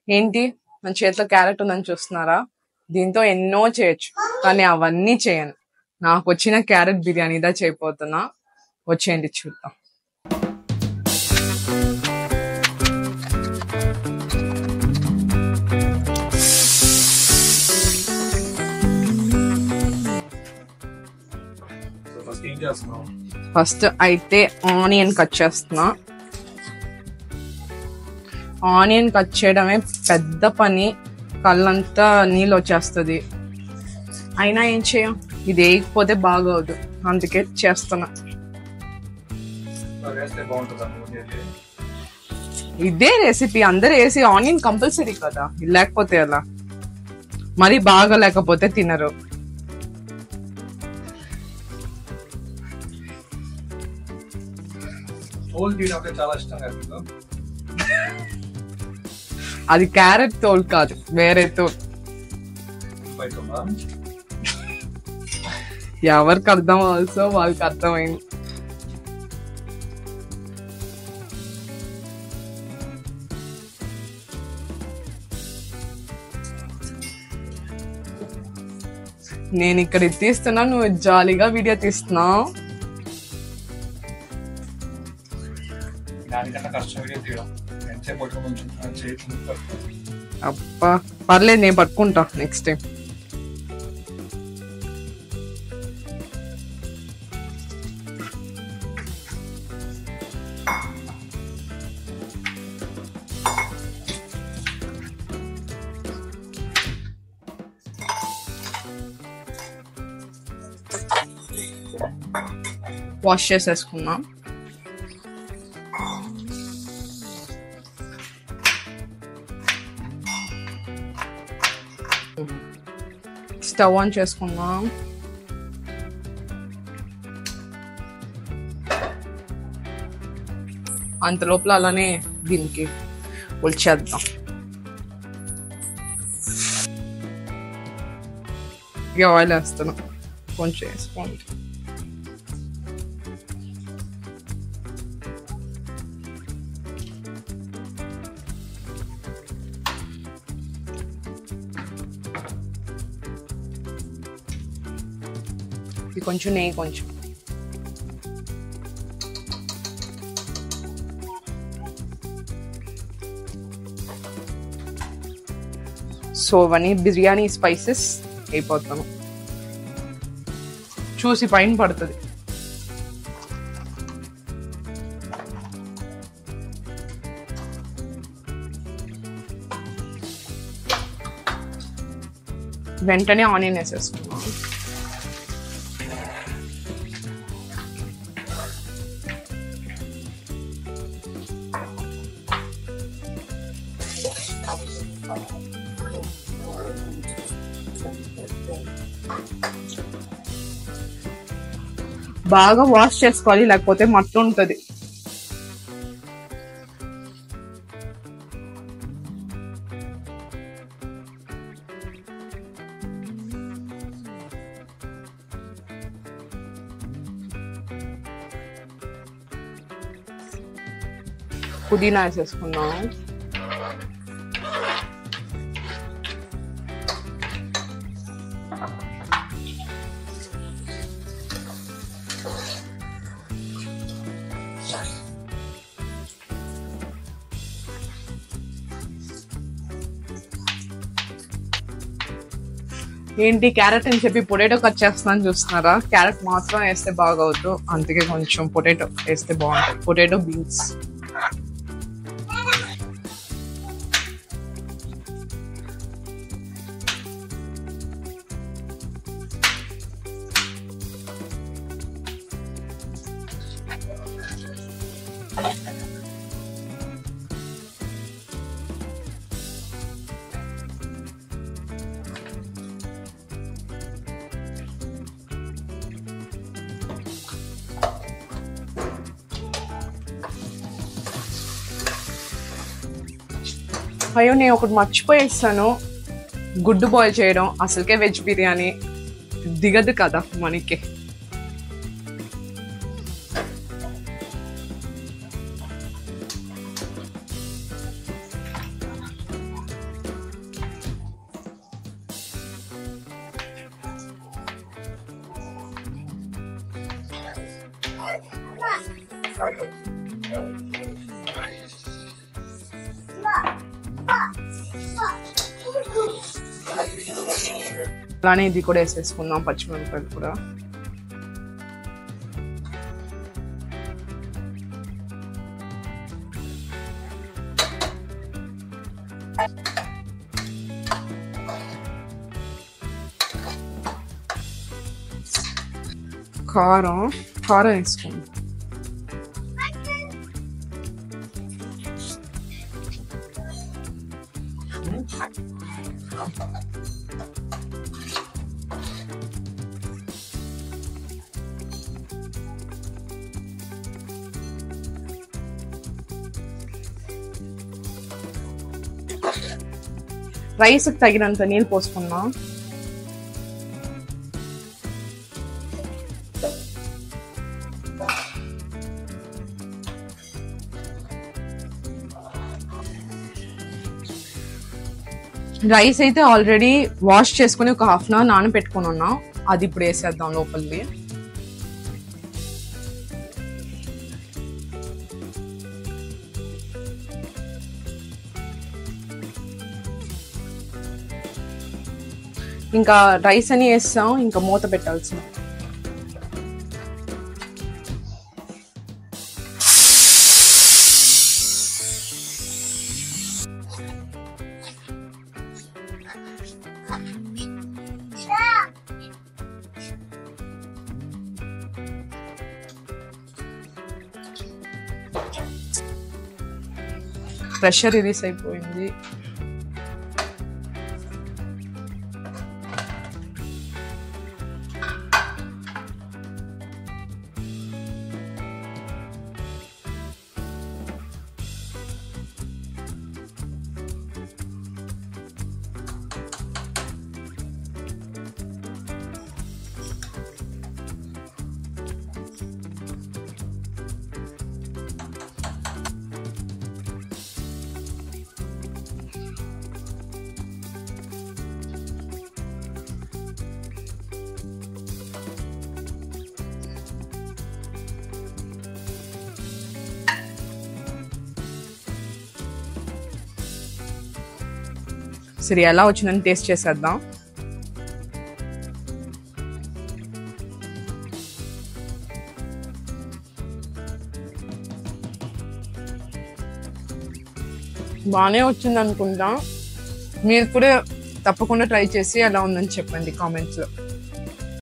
ఏంటి మన చేతిలో క్యారెట్ ఉందని చూస్తున్నారా? దీంతో ఎన్నో చేయొచ్చు, కానీ అవన్నీ చేయను. నాకు వచ్చిన క్యారెట్ బిర్యానీ ఇదా చేయబోతున్నా. వచ్చేయండి చూద్దాం. ఫస్ట్ అయితే ఆనియన్ కట్ చేస్తున్నా. ఆనియన్ కట్ చేయడమే పెద్ద పని, కళ్ళంతా నీళ్ళు వచ్చేస్తుంది. అయినా ఏం చేయం, ఇది వేయకపోతే బాగోదు, అందుకే చేస్తున్నా. ఇదే రెసిపీ, అందరు వేసి ఆనియన్ కంపల్సరీ కదా, లేకపోతే ఎలా? మరి బాగా లేకపోతే తినరు. అది క్యారెట్ తోల్ కాదు, వేరే తోల్. ఎవరికి అర్థం అవ్వాల్సో వాళ్ళకి అర్థమైంది. నేను ఇక్కడ తీస్తున్నా, నువ్వు జాలీగా వీడియో తీస్తున్నావు. అబ్బా పర్లేదు, నేను పట్టుకుంటా నెక్స్ట్ టైం. వాష్ చేసేసుకున్నాం. స్టవ్ ఆన్ చేసుకుందాం. అంత లోపల అలానే దీనికి ఉల్చేద్దాం. ఆయిల్ వేస్తాను, కొంచెం వేసుకోండి. కొంచెం నెయ్యి, కొంచెం సో అవన్నీ బిర్యానీ స్పైసెస్ అయిపోతాను. చూసి పైన పడుతుంది. వెంటనే ఆనియన్ వేసేసుకున్నాను. బాగా వాష్ చేసుకోవాలి, లేకపోతే మట్టి ఉంటుంది. పుదీనా వేసేసుకున్నాం. ఏంటి క్యారెట్ అని చెప్పి పొటాటో కట్ చేస్తున్నాను చూస్తున్నారా? క్యారెట్ మాత్రం వేస్తే బాగోదు, అందుకే కొంచెం పొటాటో వేస్తే బాగుంటుంది. Potato, beans. అయ్యో నేను ఒకటి మర్చిపోయేస్తాను, గుడ్డు బాయిల్ చేయడం. అసలుకే వెజ్ బిర్యానీ దిగదు కదా మనకి. అలానే ఇది కూడా వేసేసుకుందాం, పచ్చిమిరపకాయలు కూడా. కారం వేసుకోండి. రైస్కి తగినంత నీళ్ళు పోసుకున్నాం. రైస్ అయితే ఆల్రెడీ వాష్ చేసుకుని ఒక హాఫ్ అన్ అవర్ నానబెట్టుకుని ఉన్నాం. అది ఇప్పుడు వేసేద్దాం లోపలిది. ఇంకా రైస్ అని వేస్తాం, ఇంకా మూత పెట్టాల్సిన. ప్రెషర్ రిలీజ్ అయిపోయింది. సరే, ఎలా వచ్చిందని టేస్ట్ చేసేద్దాం. బాగానే వచ్చింది అనుకుంటా. మీరు కూడా తప్పకుండా ట్రై చేసి ఎలా ఉందని చెప్పండి కామెంట్స్లో.